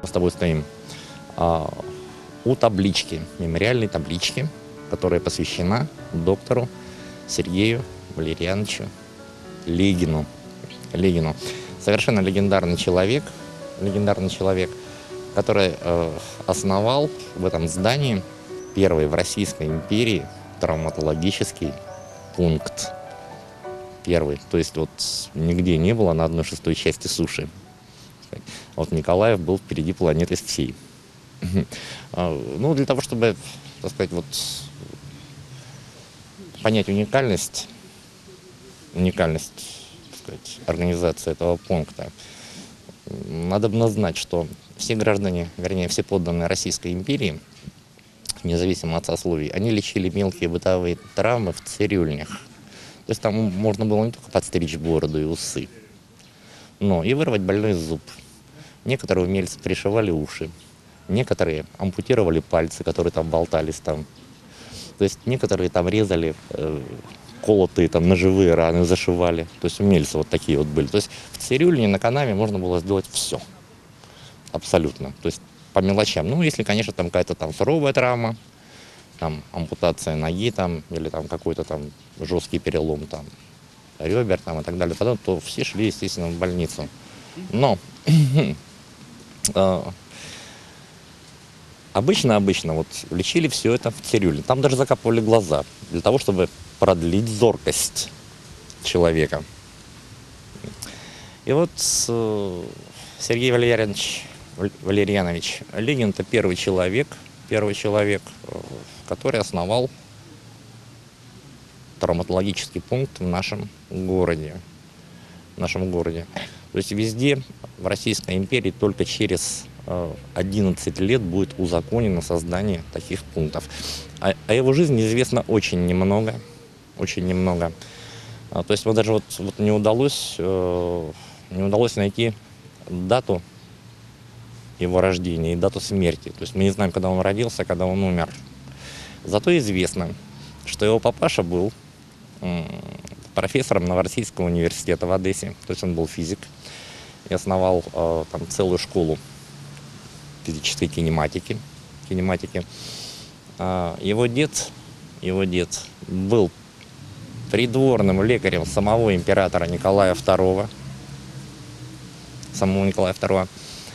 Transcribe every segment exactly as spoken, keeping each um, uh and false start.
с тобой стоим, а, у таблички, мемориальной таблички, которая посвящена доктору Сергею Валерьяновичу Легину. Легину. Совершенно легендарный человек, легендарный человек, который э, основал в этом здании первый в Российской империи травматологический пункт. Первый. То есть вот нигде не было на одной шестой части суши. Вот Николаев был впереди планеты всей. Ну, для того, чтобы, так сказать, вот понять уникальность, уникальность, так сказать, организации этого пункта, надо бы знать, что все граждане, вернее, все подданные Российской империи, независимо от сословий, они лечили мелкие бытовые травмы в цирюльнях. То есть там можно было не только подстричь бороду и усы, но и вырвать больной зуб. Некоторые умельцы пришивали уши, некоторые ампутировали пальцы, которые там болтались там. То есть некоторые там резали э, колотые там ножевые раны, зашивали. То есть умельцы вот такие вот были. То есть в цирюльне на канаве можно было сделать все. Абсолютно. То есть по мелочам. Ну, если, конечно, там какая-то там суровая травма, там ампутация ноги там, или там какой-то там жесткий перелом там ребер там и так далее, потом, то все шли, естественно, в больницу. Но обычно, обычно вот лечили все это в цирюльне. Там даже закапывали глаза для того, чтобы продлить зоркость человека. И вот Сергей Валерьянович, Валерьянович Легин — это первый человек, первый человек, который основал травматологический пункт в нашем городе. В нашем городе. То есть везде в Российской империи только через одиннадцать лет будет узаконено создание таких пунктов. О, о его жизни известно очень немного. Очень немного. То есть вот даже вот, вот не удалось, не удалось найти дату его рождения и дату смерти. То есть мы не знаем, когда он родился, когда он умер. Зато известно, что его папаша был профессором Новороссийского университета в Одессе. То есть он был физик и основал э, там целую школу физической кинематики. кинематики. Э, его дед, его дед был придворным лекарем самого императора Николая второго. Самого Николая второго.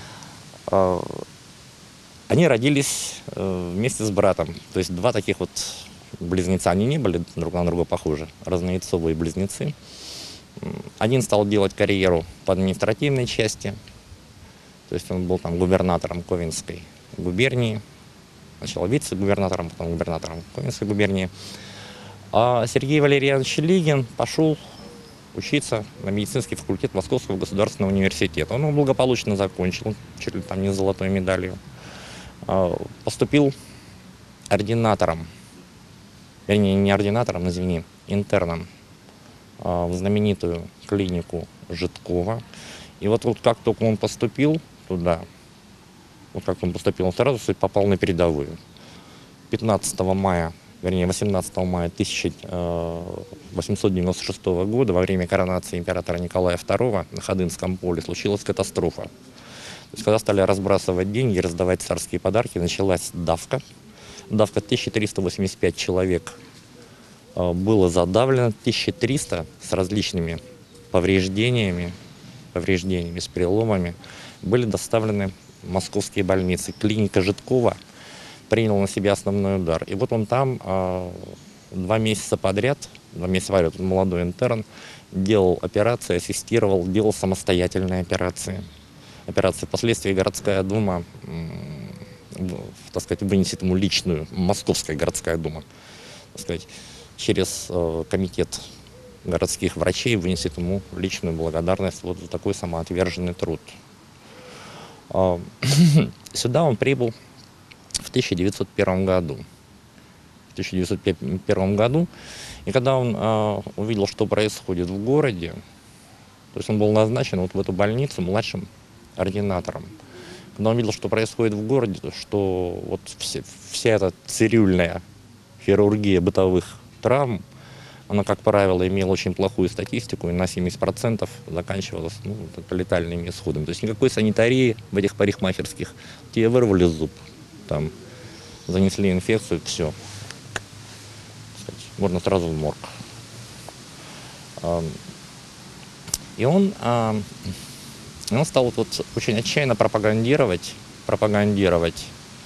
Э, они родились э, вместе с братом. То есть два таких вот близнеца. Они не были друг на друга похожи. Разнояйцовые близнецы. Один стал делать карьеру по административной части. То есть он был там губернатором Ковенской губернии. Сначала вице-губернатором, потом губернатором Ковенской губернии. А Сергей Валерьянович Легин пошел учиться на медицинский факультет Московского государственного университета. Он его благополучно закончил, чуть ли там не с золотой медалью. Поступил ординатором, вернее, не ординатором, извини, интерном в знаменитую клинику Житкова. И вот, вот как только он поступил туда, вот как он поступил, он сразу попал на передовую. пятнадцатого мая, вернее, восемнадцатого мая тысяча восемьсот девяносто шестого года во время коронации императора Николая второго на Ходынском поле случилась катастрофа. То есть, когда стали разбрасывать деньги, раздавать царские подарки, началась давка. Давка тысяча триста восемьдесят пять человек было задавлено, тысяча триста с различными повреждениями, повреждениями, с переломами, были доставлены в московские больницы. Клиника Житкова приняла на себя основной удар. И вот он там э, два месяца подряд, два месяца подряд, он молодой интерн, делал операции, ассистировал, делал самостоятельные операции. Операции впоследствии городская дума, э, так сказать, вынесет ему личную, Московская городская дума, так сказать, через э, комитет городских врачей вынесет ему личную благодарность вот за такой самоотверженный труд. Э, сюда он прибыл в тысяча девятьсот первом году. В тысяча девятьсот первом году. И когда он э, увидел, что происходит в городе, то есть он был назначен вот в эту больницу младшим ординатором. Когда он видел, что происходит в городе, что вот все, вся эта цирюльная хирургия бытовых травм Оно, как правило, имело очень плохую статистику, и на семьдесят процентов заканчивалось ну, вот летальными исходами. То есть никакой санитарии в этих парикмахерских. Тебе вырвали зуб, там, занесли инфекцию, все. Можно сразу в морг. И он, и он стал вот очень отчаянно пропагандировать, пропагандировать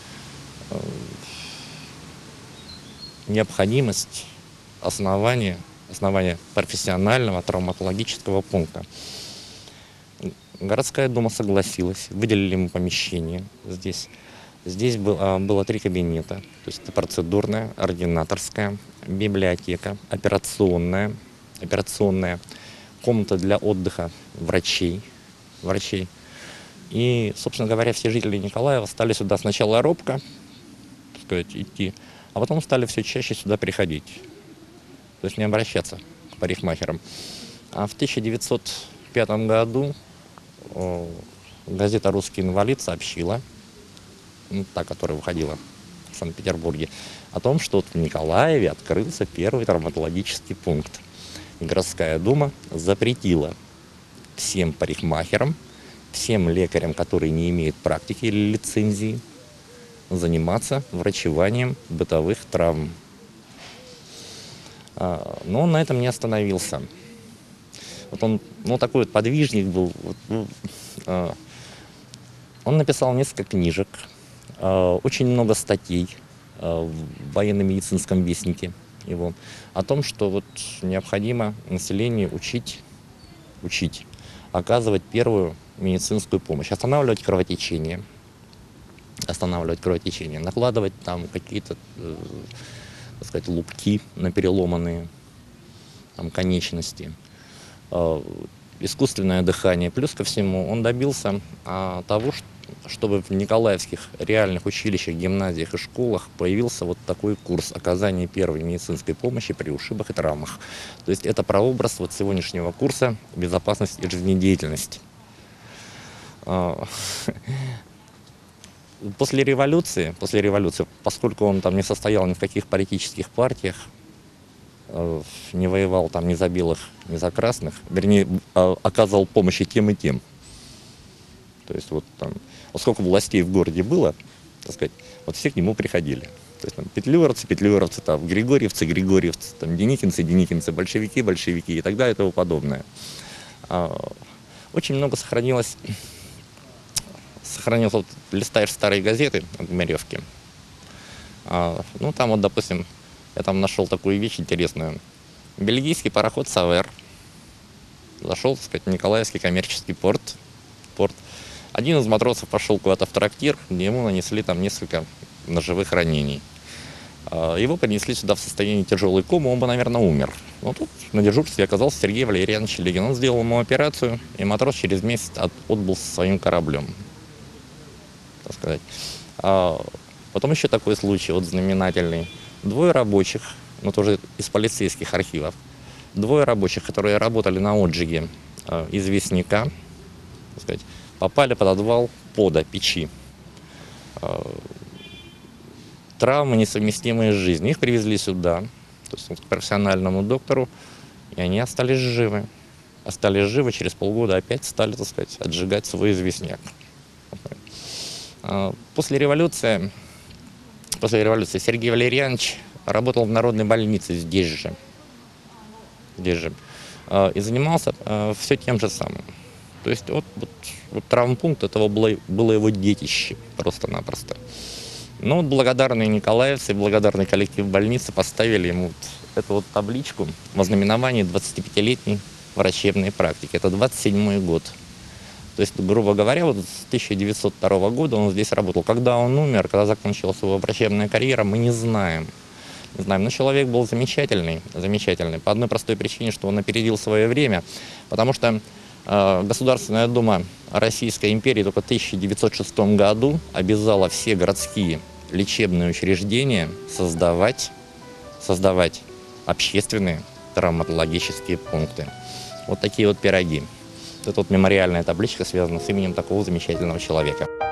необходимость основания, основания профессионального травматологического пункта. Городская дума согласилась, выделили ему помещение здесь. Здесь было, было три кабинета, то есть это процедурная, ординаторская, библиотека, операционная, операционная, комната для отдыха врачей, врачей. И, собственно говоря, все жители Николаева стали сюда сначала робко, так сказать, идти, а потом стали все чаще сюда приходить, то есть не обращаться к парикмахерам. А в тысяча девятьсот пятом году о, газета «Русский инвалид» сообщила, ну, та, которая выходила в Санкт-Петербурге, о том, что в Николаеве открылся первый травматологический пункт. И городская дума запретила всем парикмахерам, всем лекарям, которые не имеют практики или лицензии, заниматься врачеванием бытовых травм. Но он на этом не остановился. Вот он, ну, такой вот подвижник был. Он написал несколько книжек, очень много статей в военно-медицинском вестнике его о том, что вот необходимо населению учить, учить, оказывать первую медицинскую помощь, останавливать кровотечение, останавливать кровотечение, накладывать там какие-то, э, так сказать, лупки на переломанные там, конечности, э, искусственное дыхание. Плюс ко всему он добился э, того, что чтобы в николаевских реальных училищах, гимназиях и школах появился вот такой курс оказания первой медицинской помощи при ушибах и травмах. То есть это прообраз вот сегодняшнего курса «Безопасность и жизнедеятельность». После революции, после революции, поскольку он там не состоял ни в каких политических партиях, не воевал там ни за белых, ни за красных, вернее, оказывал помощь и тем, и тем. То есть вот там, вот сколько властей в городе было, так сказать, вот все к нему приходили. То есть там петлюровцы, петлюровцы, там, григорьевцы, григорьевцы, там, деникинцы, деникинцы, большевики, большевики и так далее и тому подобное. А, очень много сохранилось, сохранилось, вот листаешь старые газеты от Гмаревки, а, ну там вот, допустим, я там нашел такую вещь интересную. Бельгийский пароход «Савер» зашел, так сказать, в Николаевский коммерческий порт, порт. Один из матросов пошел куда-то в трактир, где ему нанесли там несколько ножевых ранений. Его принесли сюда в состоянии тяжелой комы, он бы, наверное, умер. Но тут на дежурстве оказался Сергей Валерьянович Легин. Он сделал ему операцию, и матрос через месяц отбыл со своим кораблем. Так сказать. А потом еще такой случай, вот знаменательный. Двое рабочих, ну тоже из полицейских архивов, двое рабочих, которые работали на отжиге известняка, так сказать, попали под отвал пода печи. Травмы, несовместимые с жизнью. Их привезли сюда, то есть к профессиональному доктору, и они остались живы. Остались живы, через полгода опять стали, так сказать, отжигать свой известняк. После революции, после революции Сергей Валерьянович работал в народной больнице здесь же, здесь же и занимался все тем же самым. То есть вот, вот, вот травмпункт этого было, было его детище просто-напросто. Но вот благодарные николаевцы, благодарный коллектив больницы поставили ему вот эту вот табличку во знаменовании двадцатипятилетней врачебной практики. Это двадцать седьмой год. То есть, грубо говоря, вот с тысяча девятьсот второго года он здесь работал. Когда он умер, когда закончилась его врачебная карьера, мы не знаем. Не знаем, но человек был замечательный, замечательный. По одной простой причине, что он опередил свое время, потому что Государственная дума Российской империи только в тысяча девятьсот шестом году обязала все городские лечебные учреждения создавать, создавать общественные травматологические пункты. Вот такие вот пироги. Это вот мемориальная табличка связана с именем такого замечательного человека.